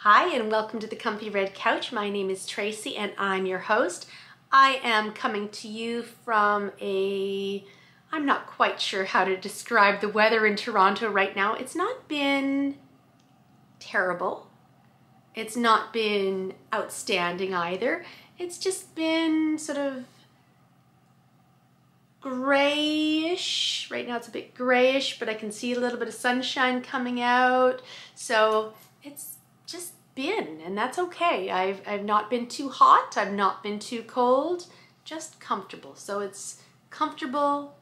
Hi and welcome to the Comfy Red Couch. My name is Tracy and I'm your host. I am coming to you from I'm not quite sure how to describe the weather in Toronto right now. It's not been terrible. It's not been outstanding either. It's just been sort of grayish. Right now it's a bit grayish, but I can see a little bit of sunshine coming out. So it's just been, and that's okay. I've not been too hot, I've not been too cold, just comfortable. So it's comfortable,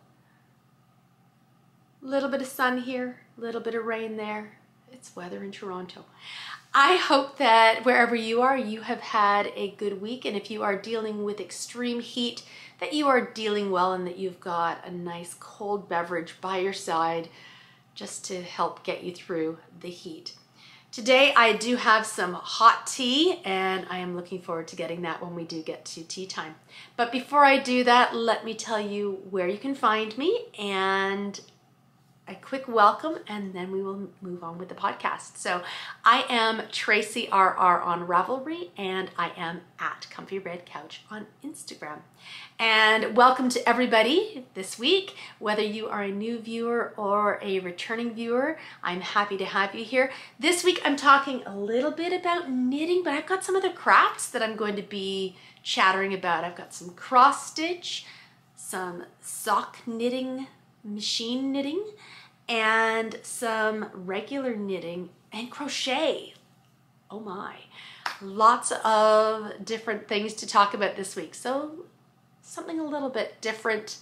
a little bit of sun here, a little bit of rain there. It's weather in Toronto. I hope that wherever you are, you have had a good week, and if you are dealing with extreme heat, that you are dealing well and that you've got a nice cold beverage by your side just to help get you through the heat. Today I do have some hot tea and I am looking forward to getting that when we do get to tea time. But before I do that, let me tell you where you can find me and a quick welcome, and then we will move on with the podcast. So I am Tracy RR on Ravelry, and I am at Comfy Red Couch on Instagram. And welcome to everybody this week, whether you are a new viewer or a returning viewer. I'm happy to have you here. This week I'm talking a little bit about knitting, but I've got some other crafts that I'm going to be chattering about. I've got some cross stitch, some sock knitting, machine knitting, and some regular knitting and crochet. Oh my, lots of different things to talk about this week. So something a little bit different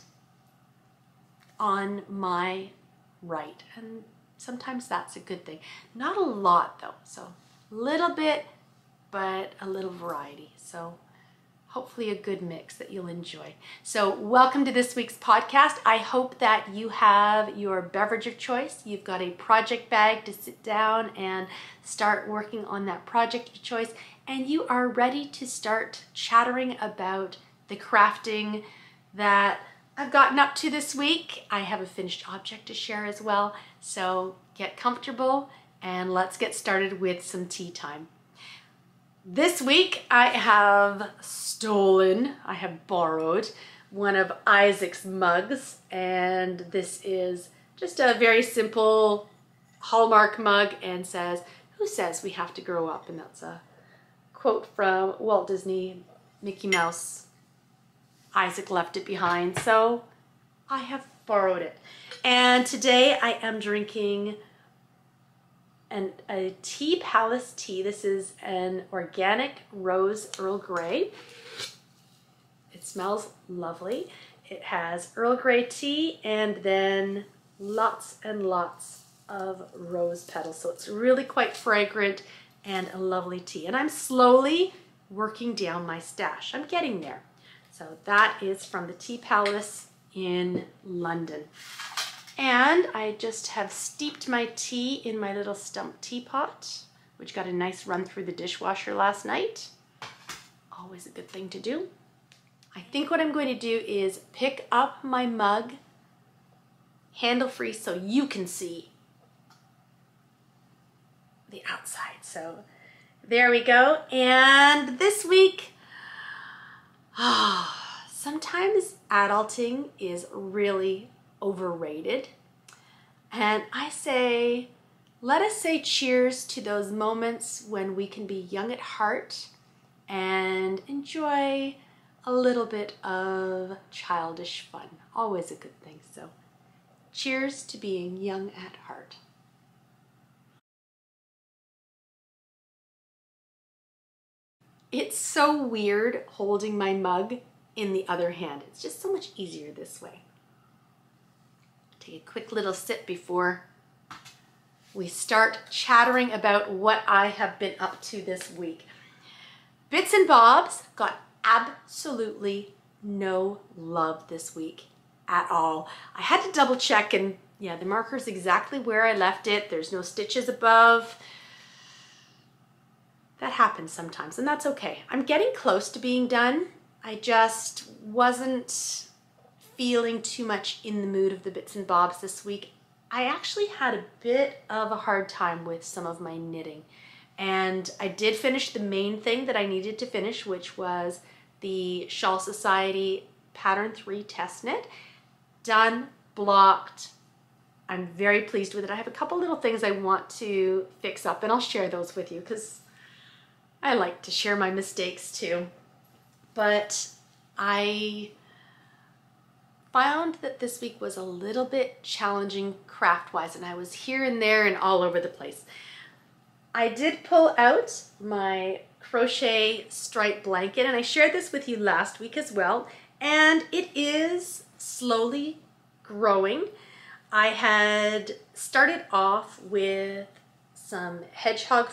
on my right, and sometimes that's a good thing. Not a lot though, so a little bit, but a little variety. So hopefully a good mix that you'll enjoy. So welcome to this week's podcast. I hope that you have your beverage of choice. You've got a project bag to sit down and start working on that project of choice, and you are ready to start chattering about the crafting that I've gotten up to this week. I have a finished object to share as well. So get comfortable and let's get started with some tea time. This week I have borrowed one of Isaac's mugs, and this is just a very simple Hallmark mug and says, "Who says we have to grow up?" And that's a quote from Walt Disney, Mickey Mouse. Isaac left it behind, so I have borrowed it. And today I am drinking a Tea Palace tea. This is an organic rose Earl Grey. It smells lovely. It has Earl Grey tea and then lots and lots of rose petals. So it's really quite fragrant and a lovely tea. And I'm slowly working down my stash. I'm getting there. So that is from the Tea Palace in London. And I just have steeped my tea in my little stump teapot, which got a nice run through the dishwasher last night. Always a good thing to do. I think what I'm going to do is pick up my mug, handle free, so you can see the outside. So there we go. And this week, sometimes adulting is really overrated. And I say, let us say cheers to those moments when we can be young at heart and enjoy a little bit of childish fun. Always a good thing. So cheers to being young at heart. It's so weird holding my mug in the other hand. It's just so much easier this way. Take a quick little sip before we start chattering about what I have been up to this week. Bits and Bobs got absolutely no love this week at all. I had to double check, and yeah, the marker's exactly where I left it. There's no stitches above. That happens sometimes, and that's okay. I'm getting close to being done. I just wasn't feeling too much in the mood of the Bits and Bobs this week. I actually had a bit of a hard time with some of my knitting And I did finish the main thing that I needed to finish, which was the Shawl Society Pattern 3 test knit. Done, blocked. I'm very pleased with it. I have a couple little things I want to fix up, and I'll share those with you because I like to share my mistakes too. But I found that this week was a little bit challenging craft-wise, and I was here and there and all over the place. I did pull out my crochet stripe blanket, and I shared this with you last week as well, and it is slowly growing. I had started off with some hedgehog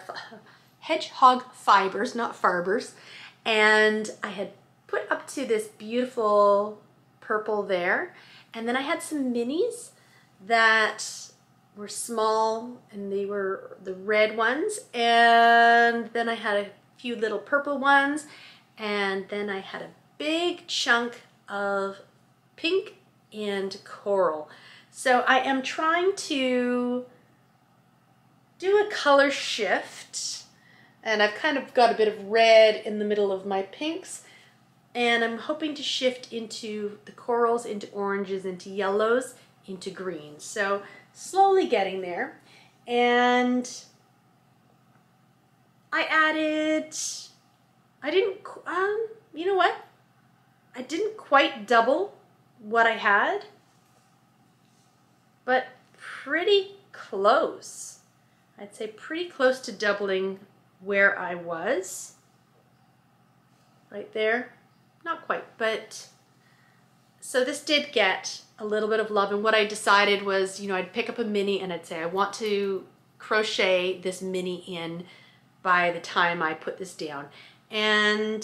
fibers, not fibers, and I had put up to this beautiful purple there, and then I had some minis that were small, and they were the red ones, and then I had a few little purple ones, and then I had a big chunk of pink and coral. So I am trying to do a color shift, and I've kind of got a bit of red in the middle of my pinks, and I'm hoping to shift into the corals, into oranges, into yellows, into greens. So slowly getting there. And you know what? I didn't quite double what I had, but pretty close. I'd say pretty close to doubling where I was. Right there. Not quite, but so this did get a little bit of love, and what I decided was, you know, I'd pick up a mini and I'd say I want to crochet this mini in by the time I put this down. And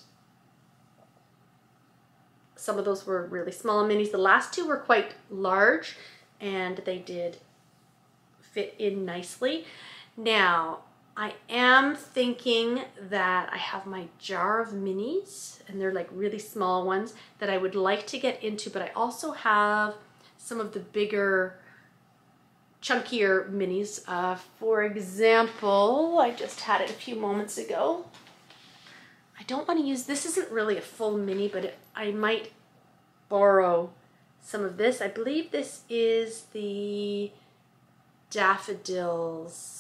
some of those were really small minis. The last two were quite large, and they did fit in nicely. Now, I am thinking that I have my jar of minis, and they're like really small ones that I would like to get into, but I also have some of the bigger, chunkier minis. For example, I just had it a few moments ago. I don't want to use, this isn't really a full mini, but I might borrow some of this. I believe this is the Daffodils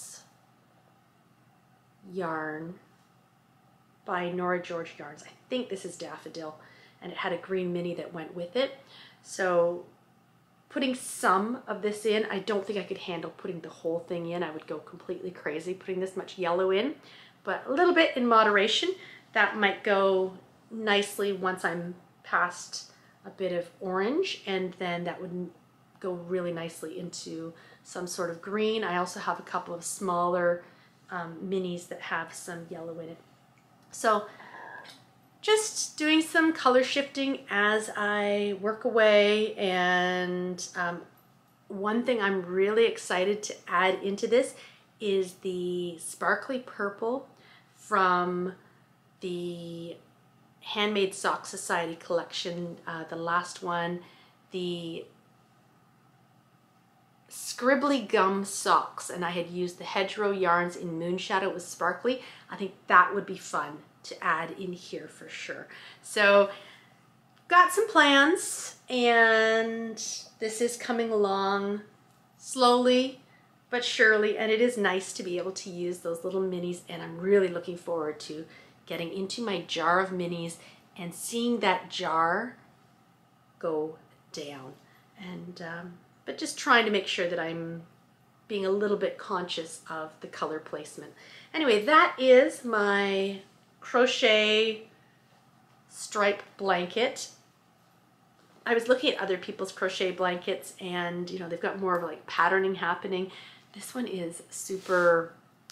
yarn by Nora George Yarns. I think this is Daffodil, and it had a green mini that went with it. So putting some of this in, I don't think I could handle putting the whole thing in. I would go completely crazy putting this much yellow in, but a little bit in moderation. That might go nicely once I'm past a bit of orange, and then that would go really nicely into some sort of green. I also have a couple of smaller minis that have some yellow in it. So just doing some color shifting as I work away. And one thing I'm really excited to add into this is the sparkly purple from the Handmade Sock Society collection, the last one, the Scribbly Gum Socks, and I had used the Hedgerow yarns in Moonshadow. It was sparkly. I think that would be fun to add in here for sure. So got some plans, and this is coming along slowly but surely, and it is nice to be able to use those little minis, and I'm really looking forward to getting into my jar of minis and seeing that jar go down. And but just trying to make sure that I'm being a little bit conscious of the color placement. Anyway, that is my crochet stripe blanket. I was looking at other people's crochet blankets, and you know, they've got more of like patterning happening. This one is super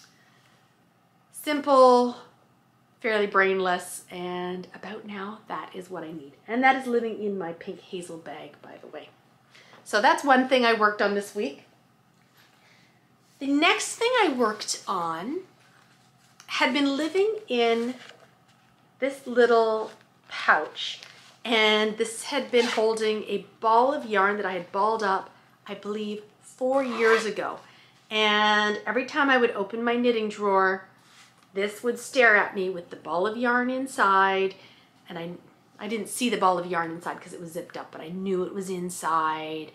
simple, fairly brainless, and about now that is what I need. And that is living in my pink hazel bag, by the way. So that's one thing I worked on this week. The next thing I worked on had been living in this little pouch, and this had been holding a ball of yarn that I had balled up, I believe, 4 years ago. And every time I would open my knitting drawer, this would stare at me with the ball of yarn inside. And I didn't see the ball of yarn inside because it was zipped up, but I knew it was inside.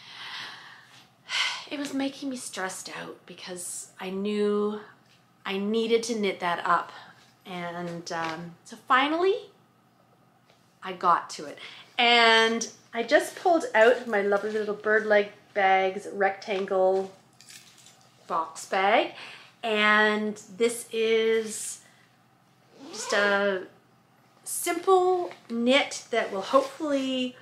It was making me stressed out because I knew I needed to knit that up. And so finally, I got to it. And I just pulled out my lovely little bird leg bags rectangle box bag. And this is just a simple knit that will hopefully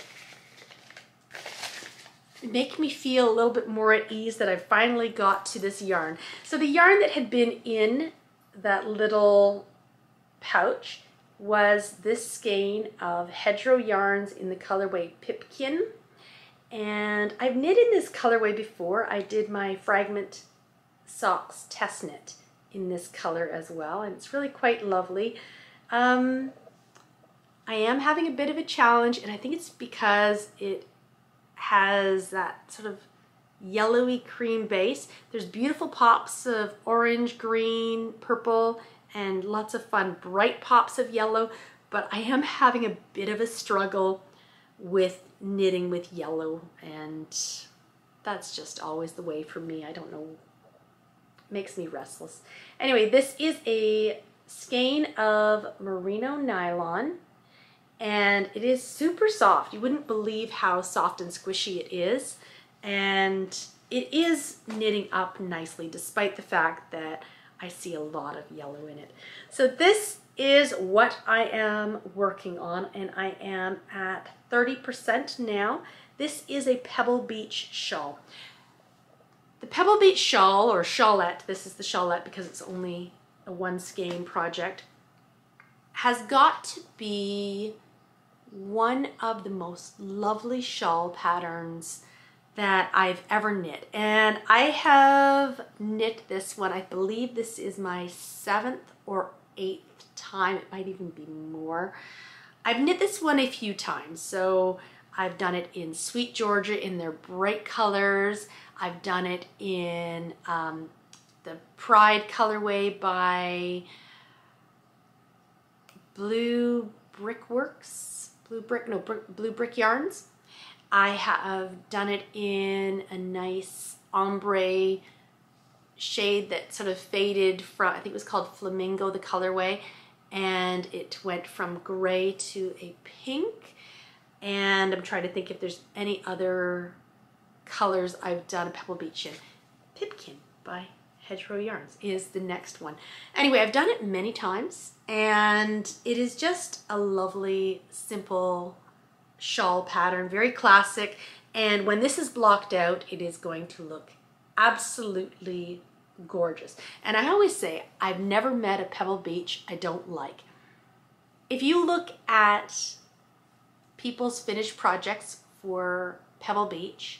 make me feel a little bit more at ease that I finally got to this yarn. So the yarn that had been in that little pouch was this skein of hedgerow yarns in the colorway Pipkin. And I've knit in this colorway before. I did my Fragment Socks test knit in this color as well, and it's really quite lovely. I am having a bit of a challenge, and I think it's because it has that sort of yellowy cream base. There's beautiful pops of orange, green, purple, and lots of fun bright pops of yellow, but I am having a bit of a struggle with knitting with yellow, and that's just always the way for me. I don't know, it makes me restless. Anyway, this is a skein of merino nylon, and it is super soft. You wouldn't believe how soft and squishy it is, and it is knitting up nicely despite the fact that I see a lot of yellow in it. So this is what I am working on, and I am at 30% now. This is a Pebble Beach shawl. The Pebble Beach shawl, or shawlette, this is the shawlette because it's only a one skein project, has got to be one of the most lovely shawl patterns that I've ever knit. And I have knit this one, I believe this is my 7th or 8th time, it might even be more. I've knit this one a few times, so I've done it in Sweet Georgia in their bright colors. I've done it in the Pride colorway by Blue Brick Yarns. I have done it in a nice ombre shade that sort of faded from, I think it was called Flamingo, the colorway, and it went from gray to a pink. And I'm trying to think if there's any other colors I've done a Pebble Beach in. Pipkin by Hedgerow Yarns is the next one. Anyway, I've done it many times, and it is just a lovely, simple shawl pattern, very classic. And when this is blocked out, it is going to look absolutely gorgeous. And I always say, I've never met a Pebble Beach I don't like. If you look at people's finished projects for Pebble Beach,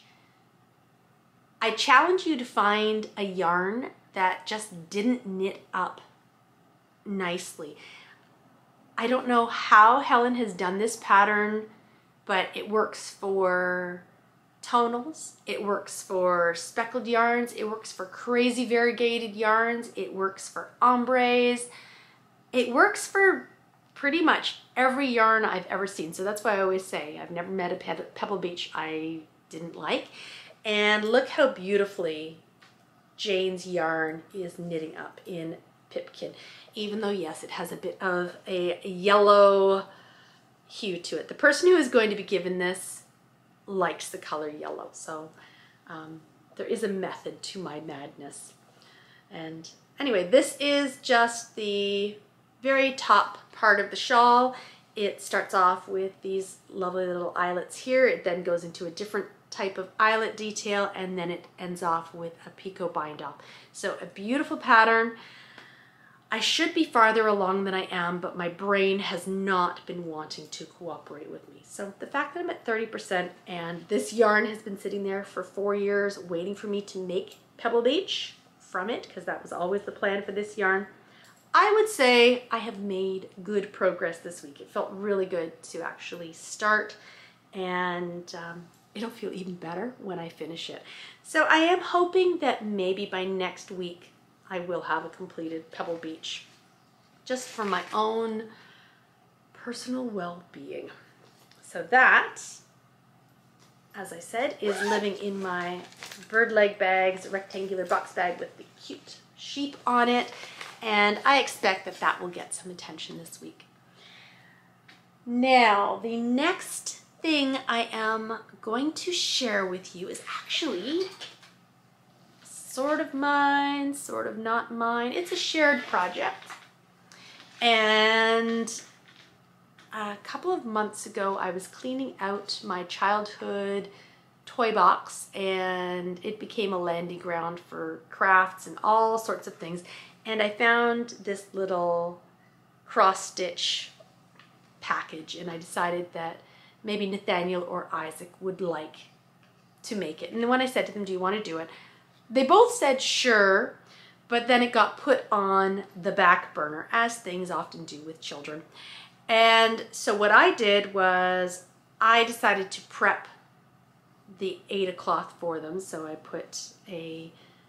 I challenge you to find a yarn that just didn't knit up nicely. I don't know how Helen has done this pattern, but it works for tonals, it works for speckled yarns, it works for crazy variegated yarns, it works for ombres, it works for pretty much every yarn I've ever seen. So that's why I always say I've never met a Pebble Beach I didn't like. And look how beautifully Jane's yarn is knitting up in Pipkin, even though yes, it has a bit of a yellow hue to it. The person who is going to be given this likes the color yellow, so there is a method to my madness. And anyway, this is just the very top part of the shawl. It starts off with these lovely little eyelets here. It then goes into a different type of eyelet detail, and then it ends off with a picot bind off. So a beautiful pattern. I should be farther along than I am, but my brain has not been wanting to cooperate with me. So the fact that I'm at 30% and this yarn has been sitting there for 4 years waiting for me to make Pebble Beach from it, because that was always the plan for this yarn, I would say I have made good progress this week. It felt really good to actually start and it'll feel even better when I finish it. So I am hoping that maybe by next week I will have a completed Pebble Beach, just for my own personal well-being. So that, as I said, is living in my bird leg bags, rectangular box bag with the cute sheep on it, and I expect that that will get some attention this week. Now, the next thing I am going to share with you is actually sort of mine, sort of not mine. It's a shared project. And a couple of months ago, I was cleaning out my childhood toy box, and it became a landing ground for crafts and all sorts of things. And I found this little cross stitch package, and I decided that maybe Nathaniel or Isaac would like to make it. And when I said to them, do you want to do it? They both said sure, but then it got put on the back burner, as things often do with children. And so what I did was I decided to prep the Aida cloth for them. So I put a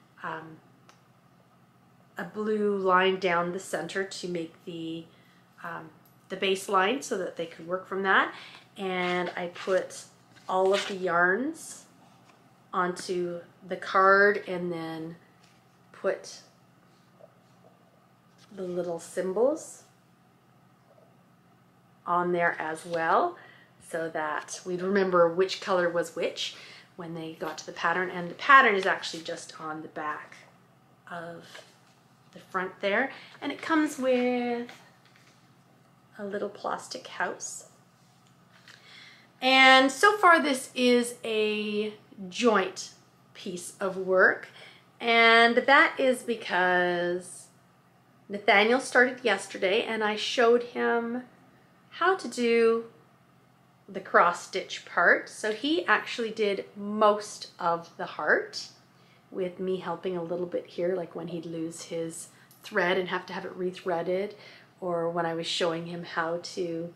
blue line down the center to make the base line so that they could work from that. And I put all of the yarns onto the card and then put the little symbols on there as well, so that we'd remember which color was which when they got to the pattern. And the pattern is actually just on the back of the front there, and it comes with a little plastic house. And so far this is a joint piece of work, and that is because Nathaniel started yesterday and I showed him how to do the cross stitch part. So he actually did most of the heart, with me helping a little bit here, like when he'd lose his thread and have to have it rethreaded, or when I was showing him how to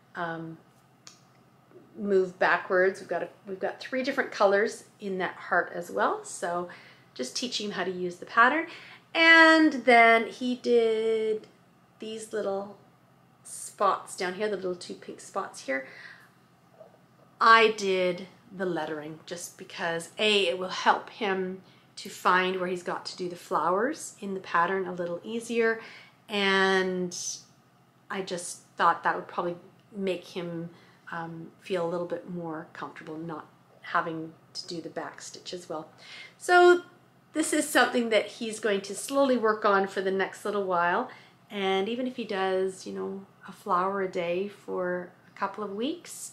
move backwards. We've got 3 different colors in that heart as well, so just teaching him how to use the pattern. And then he did these little spots down here, the little 2 pink spots here. I did the lettering just because it will help him to find where he's got to do the flowers in the pattern a little easier, and I just thought that would probably make him feel a little bit more comfortable not having to do the back stitch as well. So this is something that he's going to slowly work on for the next little while, and even if he does, you know, a flower a day for a couple of weeks,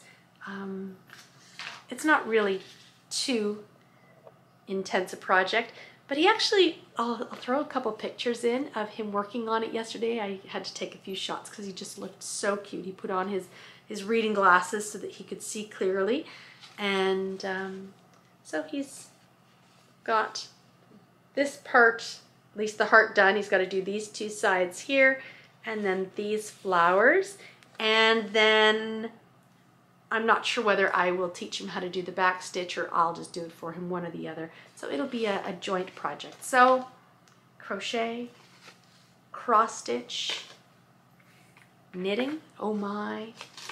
it's not really too intense a project. But he actually, I'll throw a couple pictures in of him working on it yesterday. I had to take a few shots because he just looked so cute. He put on his reading glasses so that he could see clearly, and so he's got this part, at least the heart, done. He's got to do these 2 sides here, and then these flowers, and then I'm not sure whether I will teach him how to do the back stitch or I'll just do it for him, one or the other. So it'll be a joint project. So crochet, cross stitch, knitting. Oh my.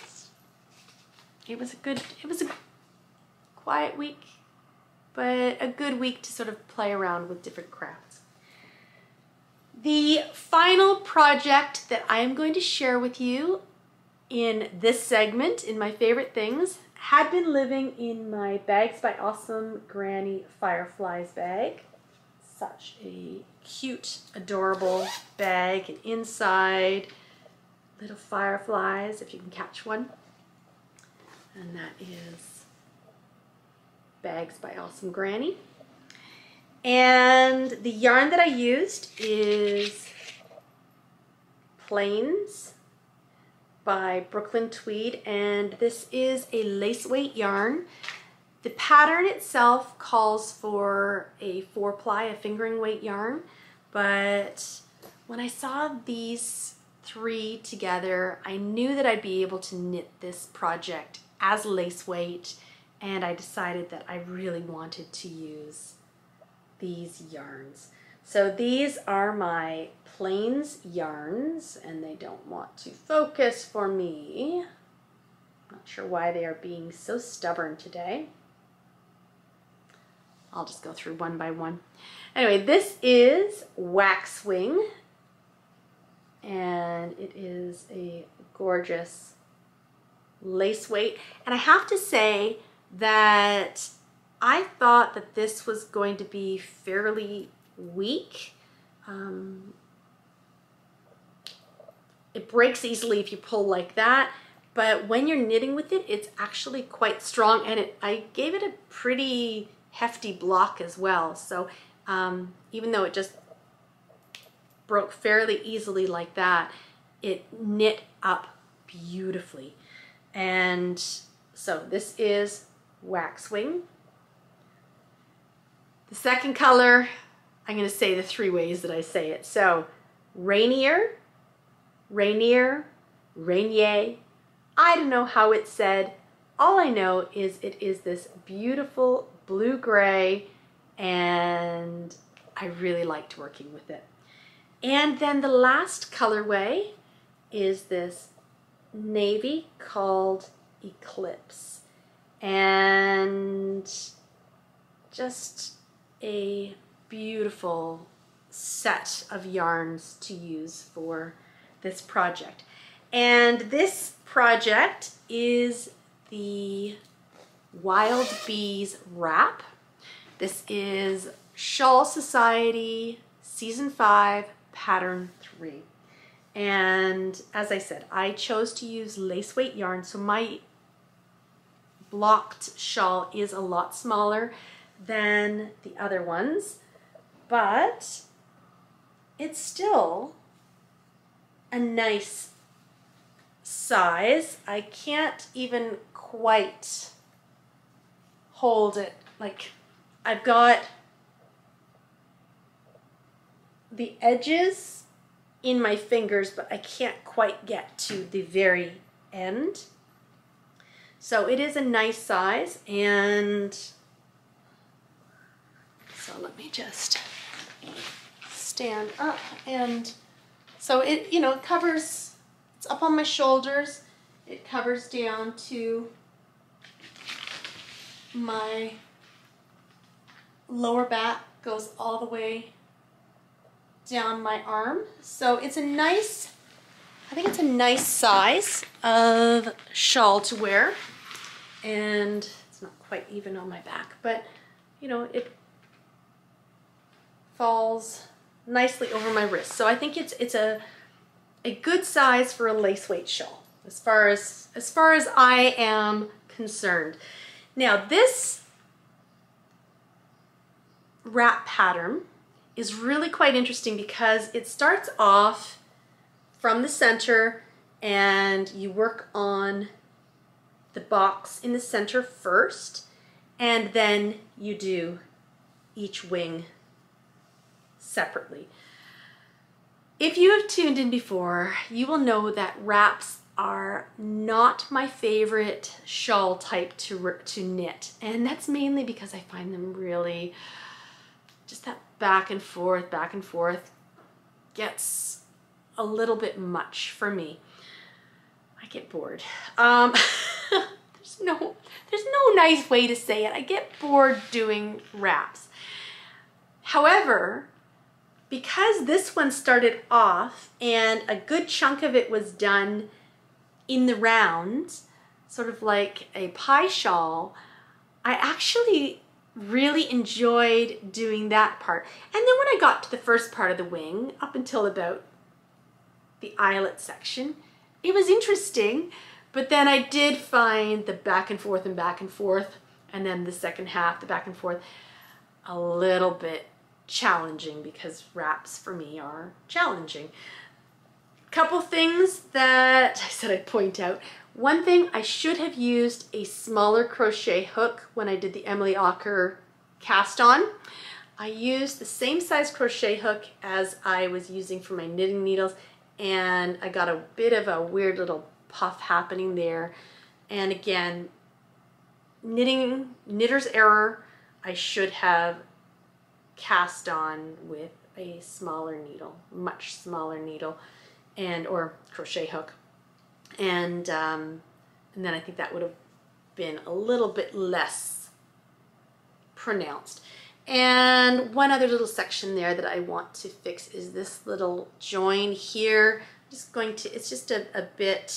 It was a quiet week, but a good week to sort of play around with different crafts. The final project that I am going to share with you in this segment, in my favorite things, had been living in my Bags by Awesome Granny Fireflies bag. Such a cute, adorable bag, and inside little fireflies, if you can catch one. And that is Bags by Awesome Granny. And the yarn that I used is Plains by Brooklyn Tweed, and this is a lace weight yarn. The pattern itself calls for a 4-ply, a fingering weight yarn, but when I saw these 3 together, I knew that I'd be able to knit this project as lace weight and I decided that I really wanted to use these yarns. So these are my Plains yarns, and they don't want to focus for me. Not sure why they are being so stubborn today. I'll just go through one by one. Anyway, this is Waxwing, and it is a gorgeous lace weight. And I have to say that I thought that this was going to be fairly weak. It breaks easily if you pull like that, but when you're knitting with it, it's actually quite strong, and I gave it a pretty hefty block as well. So even though it just broke fairly easily like that, it knit up beautifully. And so this is Waxwing. The second color, I'm going to say the 3 ways that I say it. So Rainier, Rainier, Rainier. I don't know how it's said. All I know is it is this beautiful blue-gray, and I really liked working with it. And then the last colorway is this navy called Eclipse, and just a beautiful set of yarns to use for this project. And this project is the Wild Bees wrap. This is Shawl Society Season 5 Pattern 3. And as I said, I chose to use lace weight yarn, so my blocked shawl is a lot smaller than the other ones, but it's still a nice size. I can't even quite hold it. Like, I've got the edges in my fingers, but I can't quite get to the very end. So it is a nice size, and so let me just stand up. And so it, you know, it covers, it's up on my shoulders, it covers down to my lower back, goes all the way down my arm. So it's a nice, I think it's a nice size of shawl to wear, and it's not quite even on my back, but you know, it falls nicely over my wrist. So I think it's a good size for a lace weight shawl as far as I am concerned. Now this wrap pattern is really quite interesting because it starts off from the center and you work on the box in the center first, and then you do each wing separately. If you have tuned in before, you will know that wraps are not my favorite shawl type to knit, and that's mainly because I find them really just that back and forth gets a little bit much for me. I get bored. There's no nice way to say it. I get bored doing wraps. However, because this one started off and a good chunk of it was done in the round, sort of like a pie shawl, I actually really enjoyed doing that part. And then when I got to the first part of the wing, up until about the eyelet section, it was interesting, but then I did find the back and forth, and then the second half, the back and forth, a little bit challenging, because wraps for me are challenging. Couple things that I said I'd point out. One thing, I should have used a smaller crochet hook when I did the Emily Ocker cast on. I used the same size crochet hook as I was using for my knitting needles, and I got a bit of a weird little puff happening there. And again, knitter's error. I should have cast on with a smaller needle, much smaller needle, and or crochet hook, and then I think that would have been a little bit less pronounced. And one other little section there that I want to fix is this little join here. I'm just going to, it's just a bit,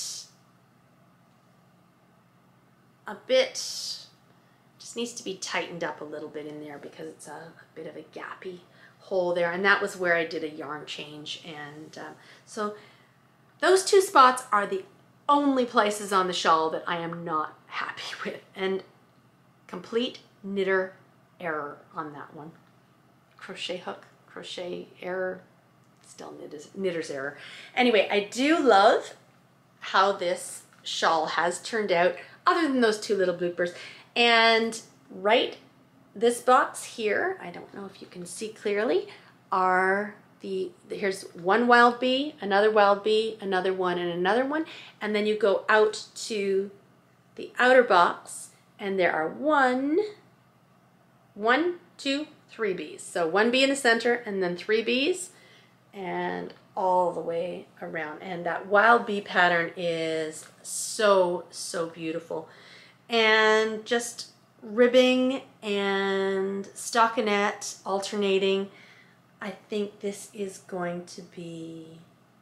just needs to be tightened up a little bit in there because it's a bit of a gappy hole there, and that was where I did a yarn change. And so those two spots are the only places on the shawl that I am not happy with, and complete knitter error on that one. Crochet hook, crochet error, still knitter's error. Anyway, I do love how this shawl has turned out, other than those two little bloopers. And right, this box here, I don't know if you can see clearly, are here's one wild bee, another wild bee, another one, and another one. And then you go out to the outer box, and there are one, two, 3 bees. So 1 bee in the center, and then 3 bees, and all the way around. And that wild bee pattern is so, so beautiful. And just ribbing and stockinette alternating. I think this is going to be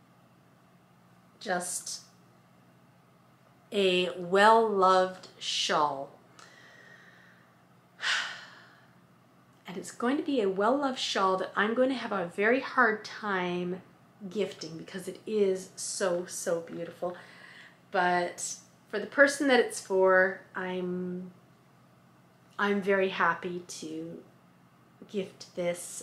just a well-loved shawl. And it's going to be a well-loved shawl that I'm going to have a very hard time gifting because it is so, so beautiful. But for the person that it's for, I'm very happy to gift this.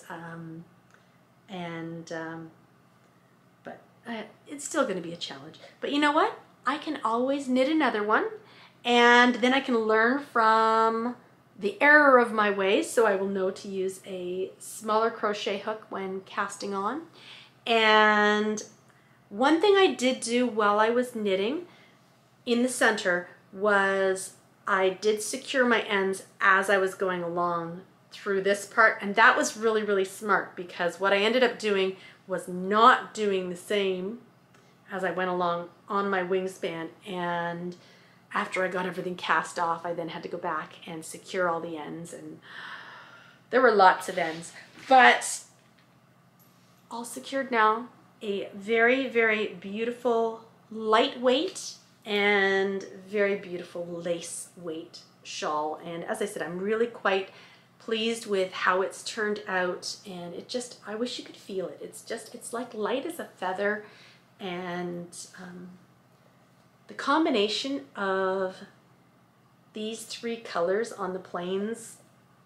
But it's still going to be a challenge. But you know what? I can always knit another one, and then I can learn from the error of my ways, so I will know to use a smaller crochet hook when casting on. And one thing I did do while I was knitting in the center was I did secure my ends as I was going along through this part, and that was really, really smart, because what I ended up doing was not doing the same as I went along on my wingspan, and after I got everything cast off, I then had to go back and secure all the ends, and there were lots of ends, but all secured now. A very, very beautiful lightweight and very beautiful lace weight shawl. And as I said, I'm really quite pleased with how it's turned out, and it just, I wish you could feel it. It's like light as a feather, and the combination of these 3 colors on the plains,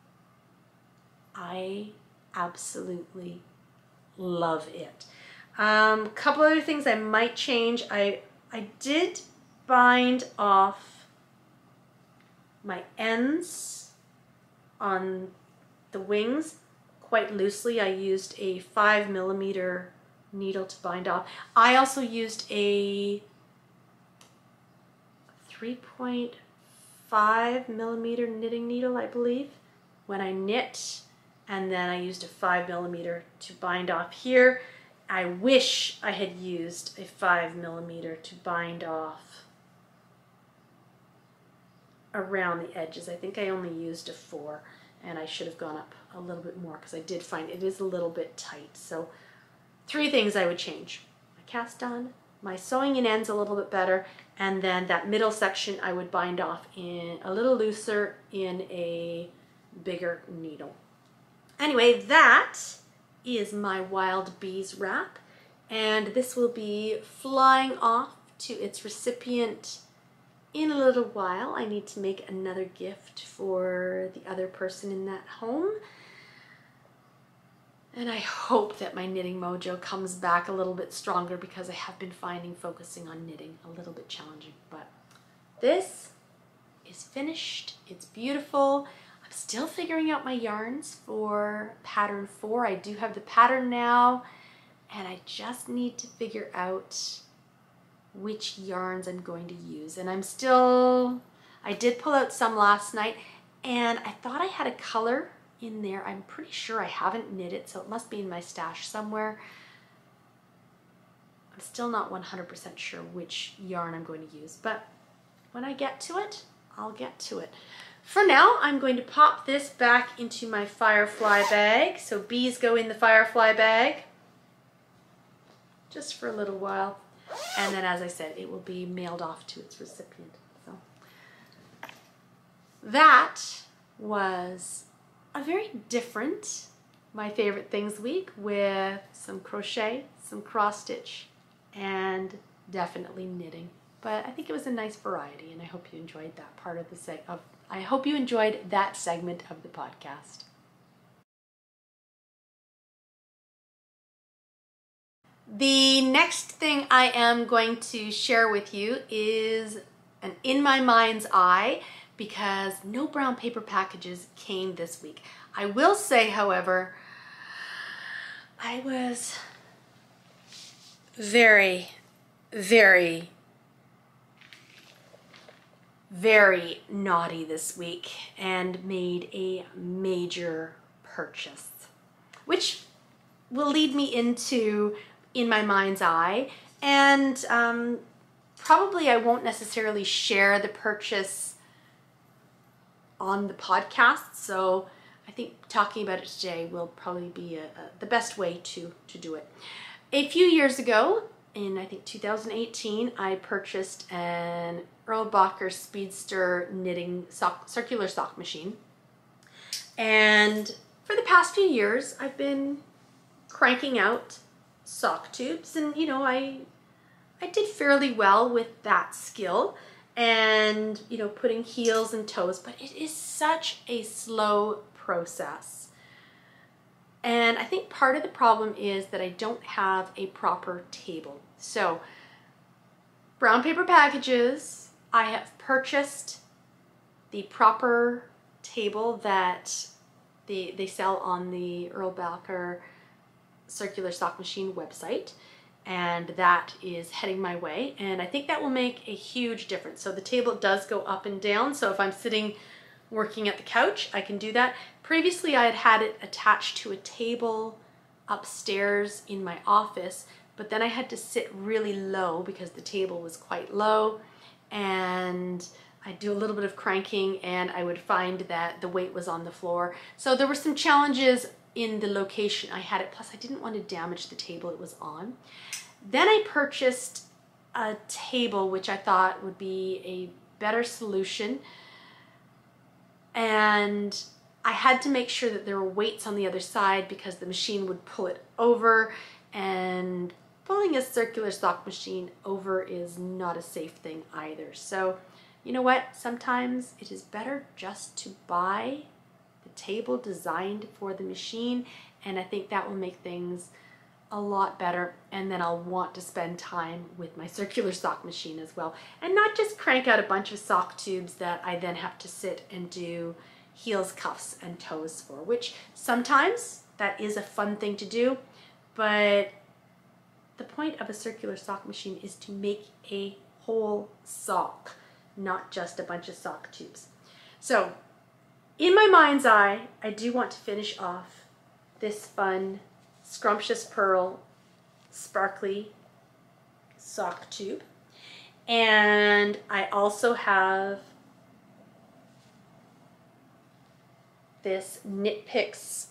I absolutely love it. Couple other things I might change. I did bind off my ends on the wings quite loosely. I used a 5mm needle to bind off. I also used a 3.5mm knitting needle, I believe, when I knit, and then I used a 5mm to bind off here. I wish I had used a 5mm to bind off around the edges. I think I only used a 4, and I should have gone up a little bit more because I did find it is a little bit tight. So 3 things I would change: my cast on, my sewing in ends a little bit better, and then that middle section I would bind off in a little looser in a bigger needle. Anyway, that is my wild bees wrap, and this will be flying off to its recipient in a little while. I need to make another gift for the other person in that home, and I hope that my knitting mojo comes back a little bit stronger, because I have been finding focusing on knitting a little bit challenging. But this is finished. It's beautiful. I'm still figuring out my yarns for pattern 4. I do have the pattern now, and I just need to figure out which yarns I'm going to use. And I'm still I did pull out some last night, and I thought I had a color in there. I'm pretty sure I haven't knit it, so it must be in my stash somewhere. I'm still not 100% sure which yarn I'm going to use, but when I get to it, I'll get to it. For now, I'm going to pop this back into my Firefly bag. So bees go in the Firefly bag just for a little while. And then, as I said, it will be mailed off to its recipient. So that was a very different My Favorite Things week with some crochet, some cross stitch, and definitely knitting. But I think it was a nice variety, and I hope you enjoyed that part of the I hope you enjoyed that segment of the podcast. The next thing I am going to share with you is an in my mind's eye, because no brown paper packages came this week. I will say, however, I was very, very naughty this week and made a major purchase, which will lead me into in my mind's eye, and probably I won't necessarily share the purchase on the podcast, so I think talking about it today will probably be the best way to do it. A few years ago, in I think 2018, I purchased an Erlbacher Speedster knitting circular sock machine, and for the past few years I've been cranking out sock tubes, and you know, I did fairly well with that skill, and you know, putting heels and toes, but it is such a slow process. And I think part of the problem is that I don't have a proper table. So brown paper packages, I have purchased the proper table that they sell on the Erlbacher circular sock machine website, and that is heading my way, and I think that will make a huge difference. So the table does go up and down, so if I'm sitting working at the couch, I can do that. Previously I had it attached to a table upstairs in my office, but then I had to sit really low because the table was quite low, and I'd do a little bit of cranking and I would find that the weight was on the floor. So there were some challenges in the location I had it, plus I didn't want to damage the table it was on. Then I purchased a table which I thought would be a better solution, and I had to make sure that there were weights on the other side because the machine would pull it over, and pulling a circular sock machine over is not a safe thing either. So you know what, sometimes it is better just to buy the table designed for the machine, and I think that will make things a lot better, and then I'll want to spend time with my circular sock machine as well, and not just crank out a bunch of sock tubes that I then have to sit and do heels, cuffs, and toes for, which sometimes that is a fun thing to do, but the point of a circular sock machine is to make a whole sock, not just a bunch of sock tubes. So in my mind's eye, I do want to finish off this fun Scrumptious Purl sparkly sock tube, and I also have this Knit Picks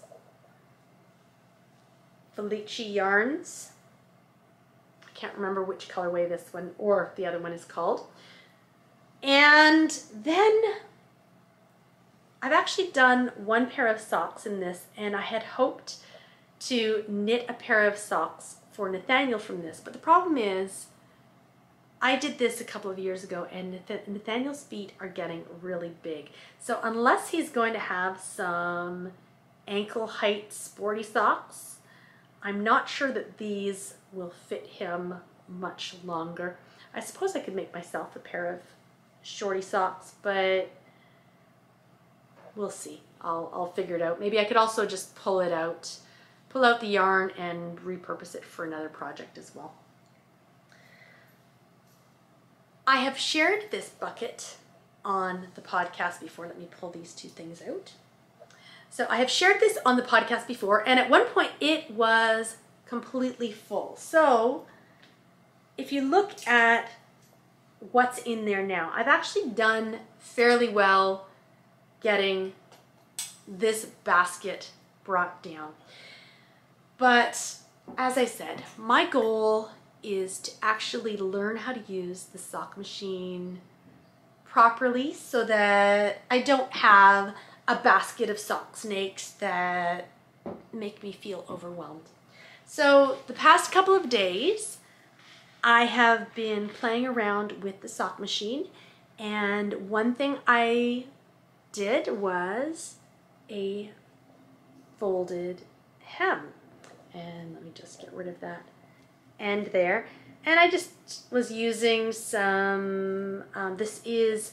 Felici yarns. I can't remember which colorway this one or the other one is called. And then I've actually done one pair of socks in this, and I had hoped to knit a pair of socks for Nathaniel from this, but the problem is I did this a couple of years ago, and Nathaniel's feet are getting really big. So unless he's going to have some ankle height sporty socks, I'm not sure that these will fit him much longer. I suppose I could make myself a pair of shorty socks, but we'll see. I'll figure it out. Maybe I could also just pull out the yarn and repurpose it for another project as well. I have shared this bucket on the podcast before. Let me pull these two things out. So I have shared this on the podcast before, and at one point it was completely full. So if you look at what's in there now, I've actually done fairly well getting this basket brought down. But as I said, my goal is to actually learn how to use the sock machine properly so that I don't have a basket of sock snakes that make me feel overwhelmed. So the past couple of days, I have been playing around with the sock machine, and one thing I did was a folded hem. And let me just get rid of that end there. And I just was using some, this is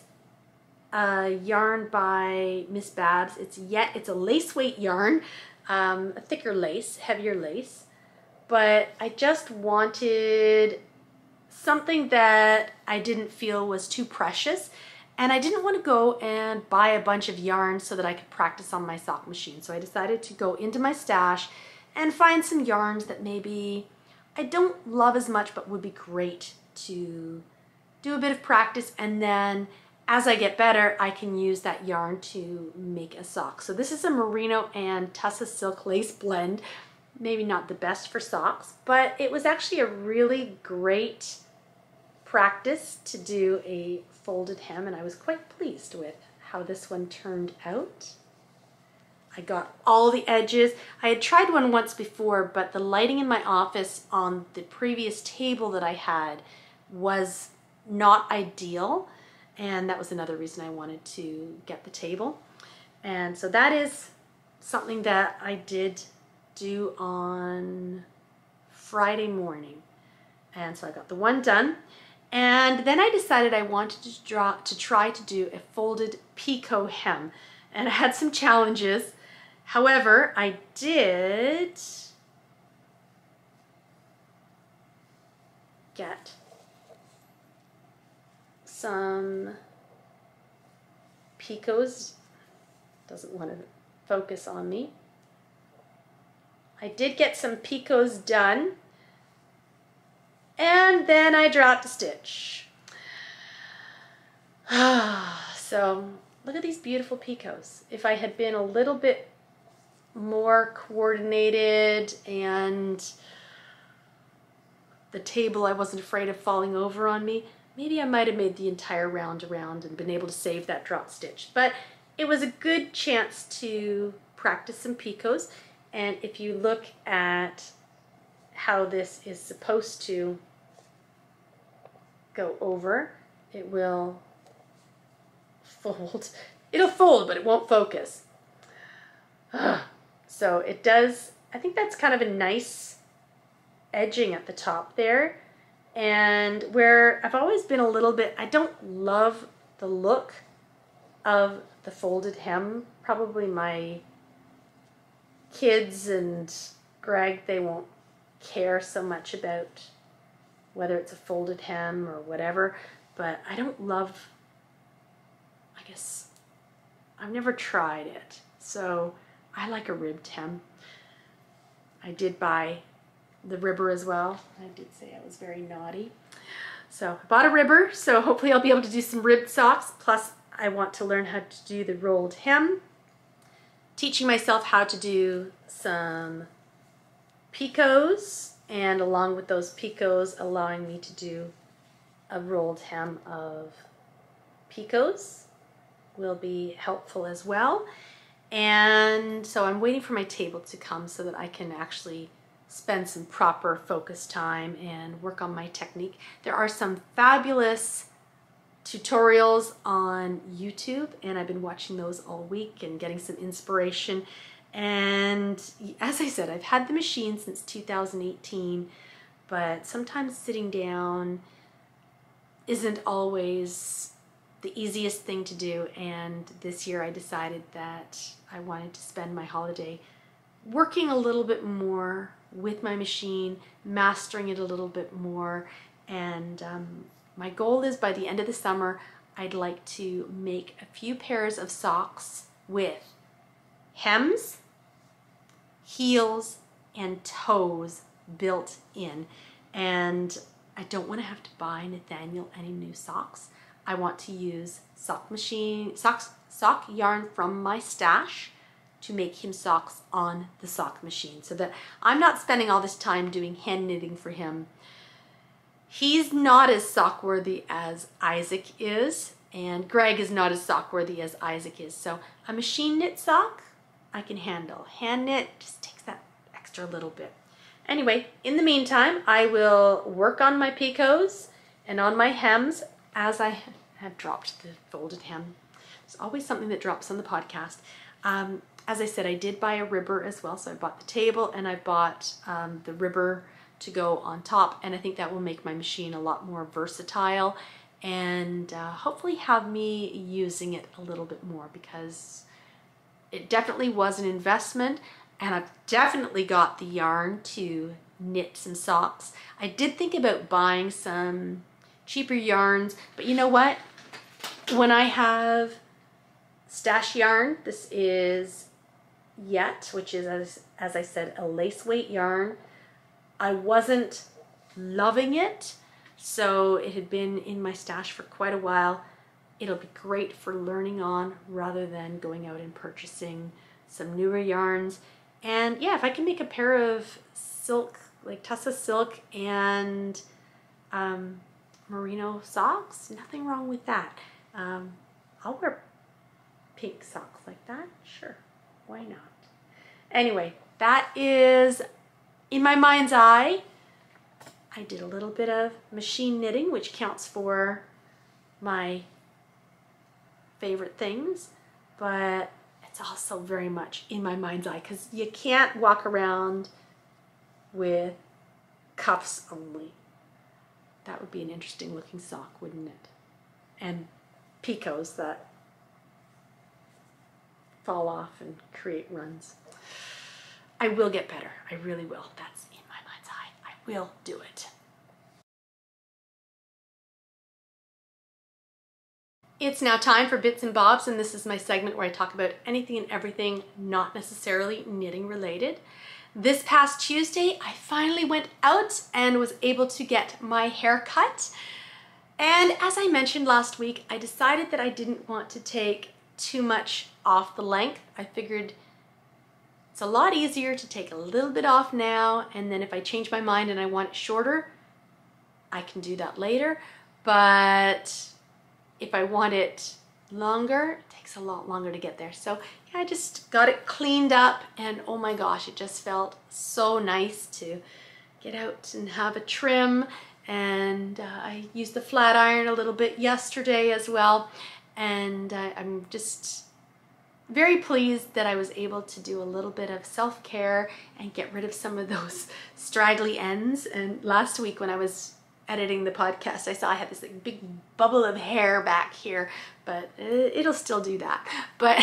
a yarn by Miss Babs. It's a lace weight yarn, a thicker lace, heavier lace. But I just wanted something that I didn't feel was too precious. And I didn't want to go and buy a bunch of yarn so that I could practice on my sock machine. So I decided to go into my stash and find some yarns that maybe I don't love as much but would be great to do a bit of practice, and then as I get better I can use that yarn to make a sock. So this is a merino and tussa silk lace blend. Maybe not the best for socks, but it was actually a really great practice to do a folded hem, and I was quite pleased with how this one turned out. I got all the edges. I had tried one once before, but the lighting in my office on the previous table that I had was not ideal, and that was another reason I wanted to get the table. And so that is something that I did do on Friday morning. And so I got the one done. And then I decided I wanted to try to do a folded picot hem. And I had some challenges. However, I did get some picots. Doesn't want to focus on me. I did get some picots done, and then I dropped a stitch. So look at these beautiful picots. If I had been a little bit more coordinated and the table I wasn't afraid of falling over on me, maybe I might have made the entire round around and been able to save that drop stitch. But it was a good chance to practice some picots. And if you look at how this is supposed to go over, it will fold. It'll fold, but it won't focus. So it does, I think that's kind of a nice edging at the top there. And where I've always been a little bit, I don't love the look of the folded hem. Probably my kids and Greg, they won't care so much about whether it's a folded hem or whatever, but I don't love, I guess, I've never tried it. So I like a ribbed hem. I did buy the ribber as well. I did say I was very naughty. So I bought a ribber, so hopefully I'll be able to do some ribbed socks. Plus I want to learn how to do the rolled hem. Teaching myself how to do some picots, and along with those picots allowing me to do a rolled hem of picots will be helpful as well. And so I'm waiting for my table to come so that I can actually spend some proper focus time and work on my technique. There are some fabulous tutorials on YouTube, and I've been watching those all week and getting some inspiration. And as I said, I've had the machine since 2018, but sometimes sitting down isn't always the easiest thing to do, and this year I decided that I wanted to spend my holiday working a little bit more with my machine, mastering it a little bit more, and my goal is by the end of the summer I'd like to make a few pairs of socks with hems, heels, and toes built in. And I don't want to have to buy Nathaniel any new socks. I want to use sock yarn from my stash to make him socks on the sock machine, so that I'm not spending all this time doing hand knitting for him. He's not as sock worthy as Isaac is, and Greg is not as sock worthy as Isaac is. So a machine knit sock I can handle. Hand knit just takes that extra little bit. Anyway, in the meantime, I will work on my picots and on my hems as I have dropped the folded hem. There's always something that drops on the podcast. As I said, I did buy a ribber as well. So I bought the table and I bought the ribber to go on top. And I think that will make my machine a lot more versatile and hopefully have me using it a little bit more, because it definitely was an investment. And I've definitely got the yarn to knit some socks. I did think about buying some cheaper yarns, but you know what? When I have stash yarn, this is Yet, which is, as I said, a lace weight yarn. I wasn't loving it, so it had been in my stash for quite a while. It'll be great for learning on rather than going out and purchasing some newer yarns. And yeah, if I can make a pair of silk, like Tussa silk and merino socks, nothing wrong with that. I'll wear pink socks like that, sure, why not? Anyway, that is in my mind's eye. I did a little bit of machine knitting, which counts for my favorite things, but it's also very much in my mind's eye, because you can't walk around with cuffs only. That would be an interesting looking sock, wouldn't it? And picots that fall off and create runs. I will get better. I really will. That's in my mind's eye. I will do it. It's now time for Bits and Bobs, and this is my segment where I talk about anything and everything not necessarily knitting related. This past Tuesday, I finally went out and was able to get my hair cut. And as I mentioned last week, I decided that I didn't want to take too much off the length. I figured it's a lot easier to take a little bit off now, and then if I change my mind and I want it shorter, I can do that later. But if I want it longer, it takes a lot longer to get there. So yeah, I just got it cleaned up, and oh my gosh, it just felt so nice to get out and have a trim. And I used the flat iron a little bit yesterday as well, and I'm just very pleased that I was able to do a little bit of self-care and get rid of some of those straggly ends. And last week when I was editing the podcast, I saw I had this like, big bubble of hair back here, but it'll still do that. But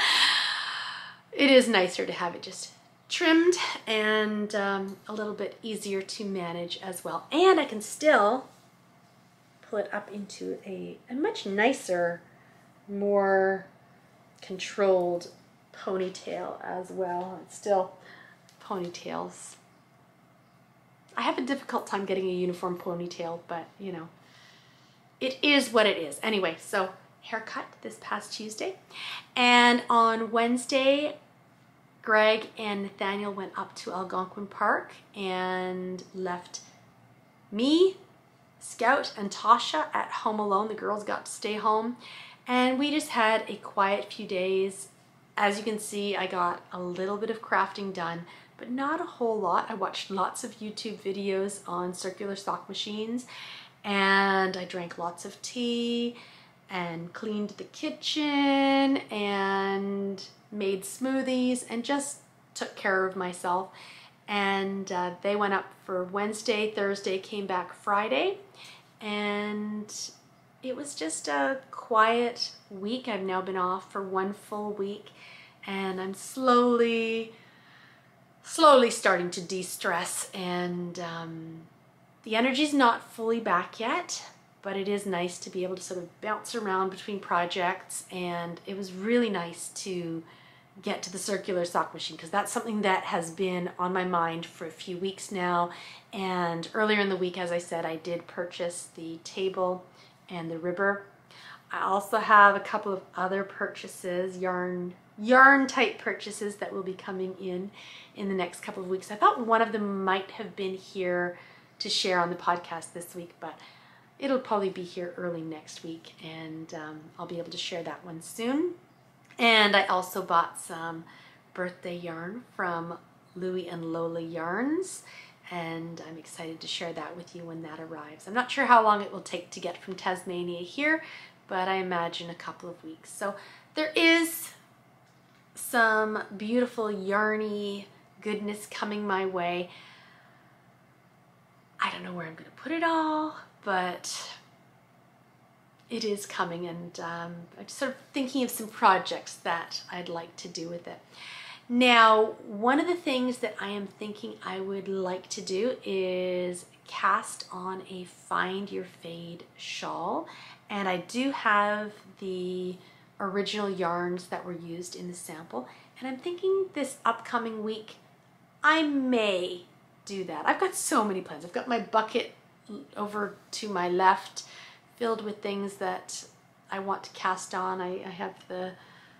it is nicer to have it just trimmed and a little bit easier to manage as well. And I can still pull it up into a much nicer, more controlled ponytail as well. It's still ponytails. I have a difficult time getting a uniform ponytail, but you know, it is what it is. Anyway, so haircut this past Tuesday, and on Wednesday, Greg and Nathaniel went up to Algonquin Park and left me, Scout, and Tasha at home alone. The girls got to stay home, and we just had a quiet few days. As you can see, I got a little bit of crafting done, but not a whole lot. I watched lots of YouTube videos on circular sock machines, and I drank lots of tea and cleaned the kitchen and made smoothies and just took care of myself. And they went up for Wednesday, Thursday, came back Friday, and it was just a quiet week. I've now been off for one full week, and I'm slowly starting to de-stress, and the energy's not fully back yet, but it is nice to be able to sort of bounce around between projects, and it was really nice to get to the circular sock machine because that's something that has been on my mind for a few weeks now. And earlier in the week, as I said, I did purchase the table and the ribber. I also have a couple of other purchases, yarn type purchases that will be coming in the next couple of weeks. I thought one of them might have been here to share on the podcast this week, but it'll probably be here early next week, and I'll be able to share that one soon. And I also bought some birthday yarn from Louie and Lola Yarns, and I'm excited to share that with you when that arrives. I'm not sure how long it will take to get from Tasmania here, but I imagine a couple of weeks. So there is some beautiful yarny goodness coming my way. I don't know where I'm going to put it all, but it is coming, and I'm sort of thinking of some projects that I'd like to do with it. Now, one of the things that I am thinking I would like to do is cast on a Find Your Fade shawl, and I do have the original yarns that were used in the sample, and I'm thinking this upcoming week I may do that. I've got so many plans. I've got my bucket over to my left filled with things that I want to cast on. I have the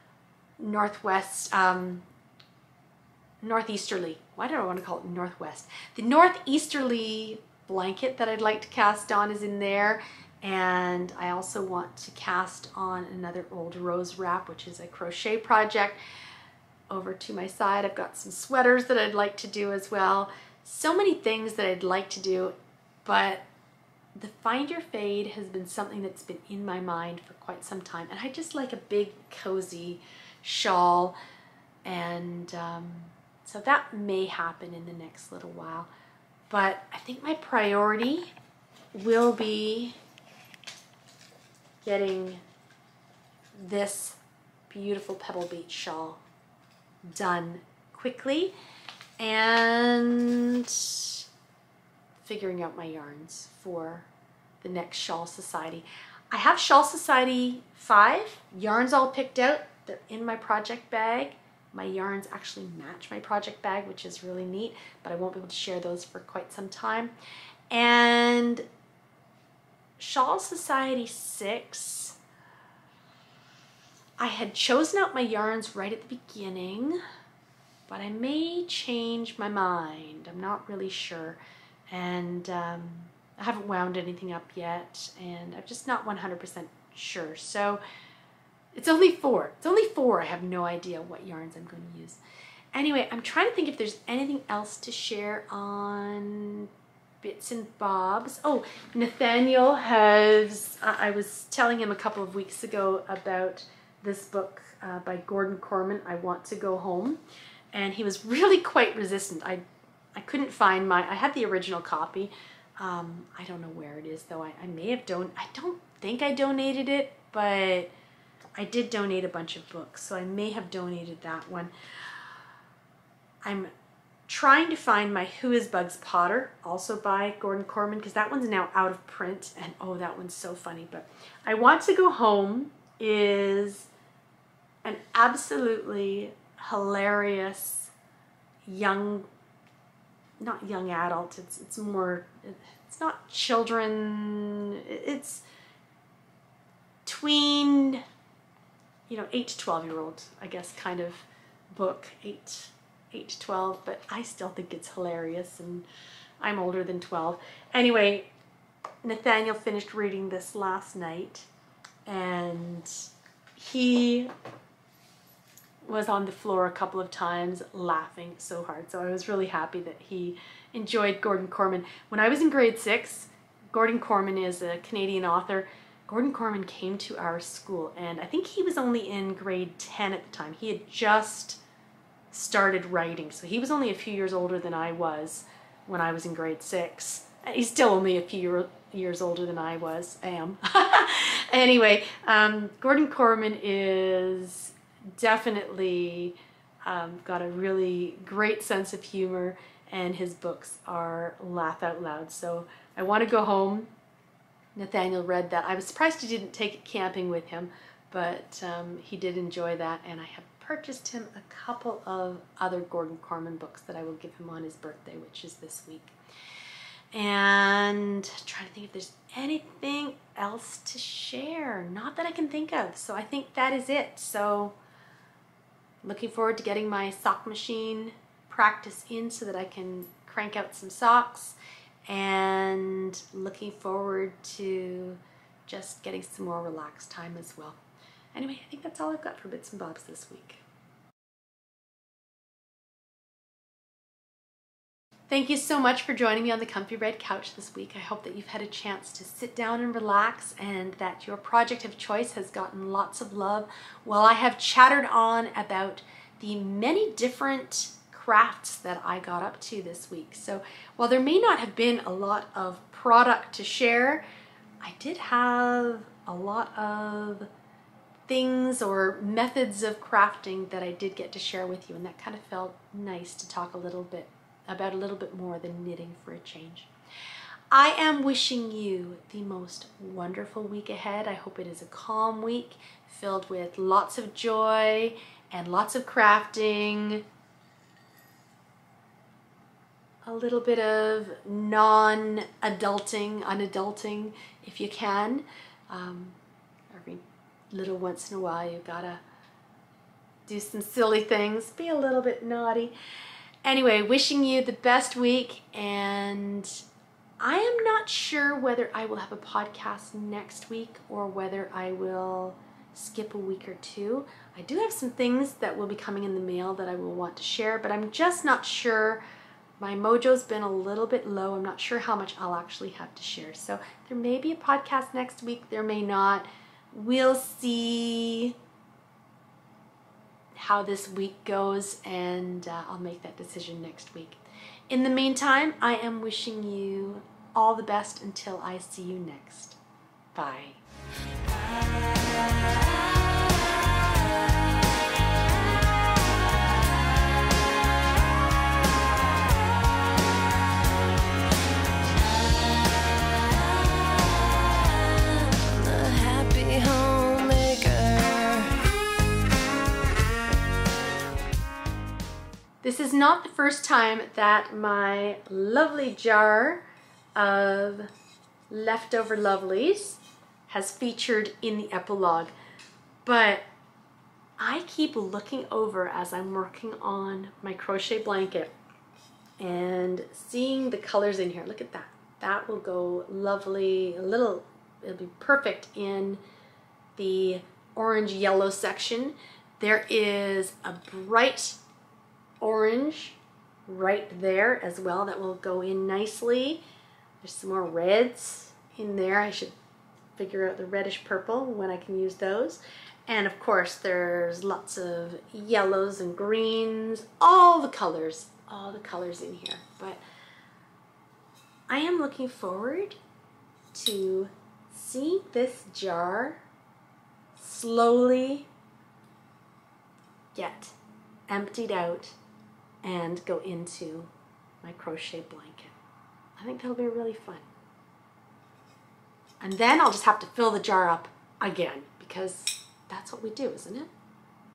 northeasterly, why do I want to call it northwest? The northeasterly blanket that I'd like to cast on is in there, and I also want to cast on another old rose wrap, which is a crochet project. Over to my side, I've got some sweaters that I'd like to do as well. So many things that I'd like to do, but the Find Your Fade has been something that's been in my mind for quite some time, and I just like a big cozy shawl, and so that may happen in the next little while. But I think my priority will be getting this beautiful Pebble Beach shawl done quickly and figuring out my yarns for the next Shawl Society. I have Shawl Society 5 yarns all picked out. They're in my project bag. My yarns actually match my project bag, which is really neat, but I won't be able to share those for quite some time. And Shawl Society 6, I had chosen out my yarns right at the beginning, but I may change my mind. I'm not really sure. And I haven't wound anything up yet, and I'm just not 100% sure. So it's only 4. It's only 4. I have no idea what yarns I'm going to use. Anyway, I'm trying to think if there's anything else to share on bits and bobs. Oh, Nathaniel has, I was telling him a couple of weeks ago about this book by Gordon Corman, I Want to Go Home, and he was really quite resistant. I couldn't find I had the original copy. I don't know where it is though. I may have I don't think I donated it, but I did donate a bunch of books, so I may have donated that one. I'm trying to find my Who is Bugs Potter, also by Gordon Corman, because that one's now out of print, and oh, that one's so funny. But I Want to Go Home is an absolutely hilarious not young adult, it's more, it's not children, it's tween, 8 to 12-year-old, I guess, kind of book, 8 to 12, but I still think it's hilarious, and I'm older than 12. Anyway, Nathaniel finished reading this last night, and he was on the floor a couple of times laughing so hard. So I was really happy that he enjoyed Gordon Corman. When I was in grade 6, Gordon Corman is a Canadian author. Gordon Corman came to our school, and I think he was only in grade 10 at the time. He had just started writing, so he was only a few years older than I was when I was in grade 6. He's still only a few years older than I am. Anyway, Gordon Corman is definitely got a really great sense of humor, and his books are laugh out loud. So I Want to Go Home Nathaniel read that. I was surprised he didn't take it camping with him, but he did enjoy that, and I have purchased him a couple of other Gordon Corman books that I will give him on his birthday, which is this week. And trying to think if there's anything else to share. Not that I can think of. So I think that is it. So looking forward to getting my sock machine practice in so that I can crank out some socks, and looking forward to just getting some more relaxed time as well. Anyway, I think that's all I've got for Bits and Bobs this week. Thank you so much for joining me on the comfy red couch this week. I hope that you've had a chance to sit down and relax, and that your project of choice has gotten lots of love while I have chattered on about the many different crafts that I got up to this week. So while there may not have been a lot of product to share, I did have a lot of things or methods of crafting that I did get to share with you, and that kind of felt nice to talk a little bit more than knitting for a change. I am wishing you the most wonderful week ahead. I hope it is a calm week filled with lots of joy and lots of crafting, a little bit of non-adulting, unadulting if you can. Every little once in a while you gotta do some silly things, be a little bit naughty. Anyway, wishing you the best week, and I am not sure whether I will have a podcast next week or whether I will skip a week or two. I do have some things that will be coming in the mail that I will want to share, but I'm just not sure. My mojo's been a little bit low. I'm not sure how much I'll actually have to share. So there may be a podcast next week, there may not. We'll see how this week goes, and I'll make that decision next week. In the meantime, I am wishing you all the best until I see you next. Bye. This is not the first time that my lovely jar of leftover lovelies has featured in the epilogue, but I keep looking over as I'm working on my crochet blanket and seeing the colors in here. Look at that. That will go lovely, it'll be perfect in the orange yellow section. There is a bright orange right there as well that will go in nicely. There's some more reds in there. I should figure out the reddish purple when I can use those. And of course there's lots of yellows and greens, all the colors in here. But I am looking forward to seeing this jar slowly get emptied out and go into my crochet blanket. I think that'll be really fun. And then I'll just have to fill the jar up again, because that's what we do, isn't it?